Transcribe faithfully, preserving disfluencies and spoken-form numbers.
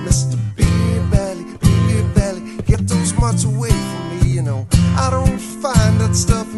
Mister Beer Belly, Beer Belly, get those mutts away from me, you know. I don't find that stuff